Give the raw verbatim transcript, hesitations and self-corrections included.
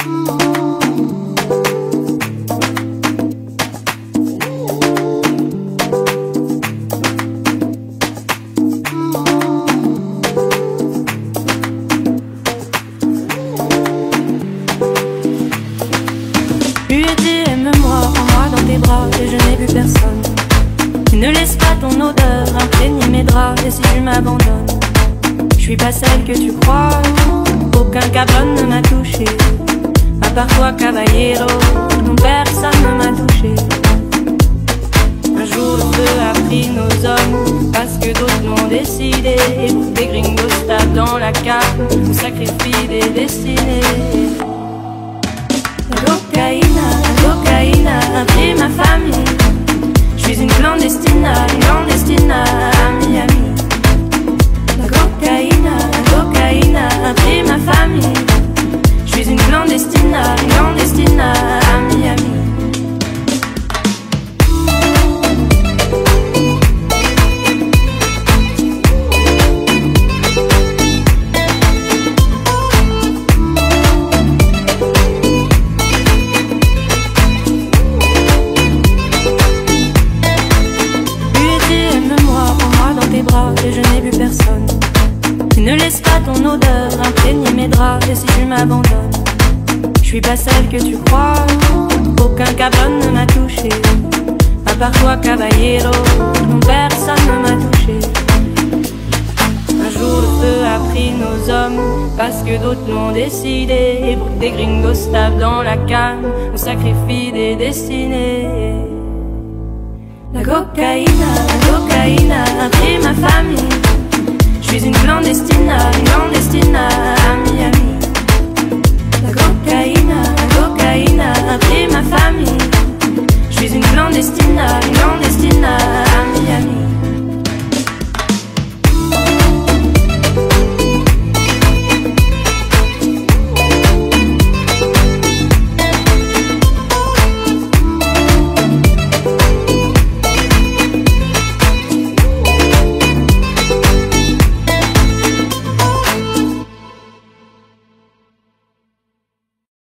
U E T, aime-moi, prends-moi dans tes bras et je n'ai vu personne. Ne laisse pas ton odeur imprégner mes draps et si tu m'abandonnes, je suis pas celle que tu crois. Aucun cabron ne m'a touché, à part toi caballero, non personne ne m'a touché. Un jour le feu a pris nos hommes, parce que d'autres l'ont décidé. Des gringos tapent dans la cave, on sacrifie des destinées. La cocaïna, la cocaïna a pris ma famille. Je suis une clandestina, une clandestina à Miami. La cocaïna, la cocaïna a pris ma famille. Je suis une clandestina, une clandestina à Miami. Et je n'ai vu personne. Ne laisse pas ton odeur imprégner mes draps et si tu m'abandonnes, je suis pas celle que tu crois. Aucun cabron ne m'a touché, à part toi caballero, non personne ne m'a touché. Un jour le feu a pris nos hommes, parce que d'autres l'ont décidé. Et pour que des gringos tapent dans la canne, on sacrifie des destinées. La cocaïna, la cocaïna a pris ma famille. Je suis une clandestina, une clandestina à Miami.